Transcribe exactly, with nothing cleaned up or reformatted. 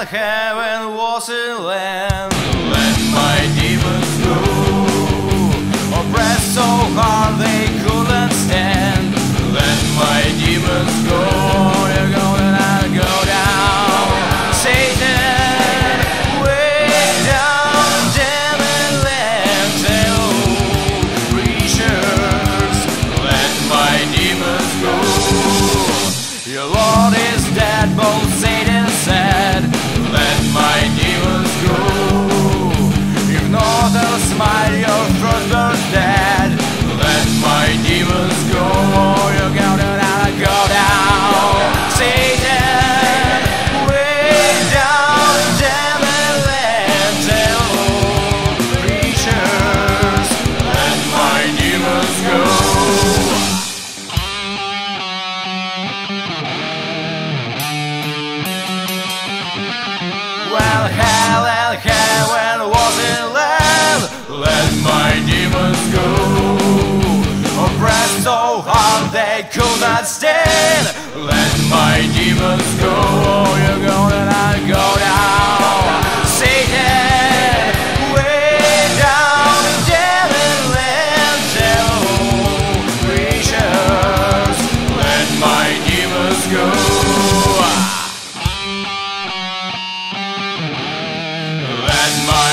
heaven was a lamb. Let my demons go. Oppressed so hard they couldn't stand. Let my demons go. You're gonna go down, Satan, way down, demon land, tell creatures. Let my demons go. Your Lord is dead, both Satan said. Let my demons go. Ignore the smile, your firstborn dead. Let my demons go. You're gonna go down, Satan, way down, demon land, tell creatures. Let my demons go. Well, hell and heaven was in land. Let my demons go. Oppressed so hard they could not stand. Let my demons go. You're gonna go down, Satan, way down, demon land, tell creatures. Let my demons go. Let my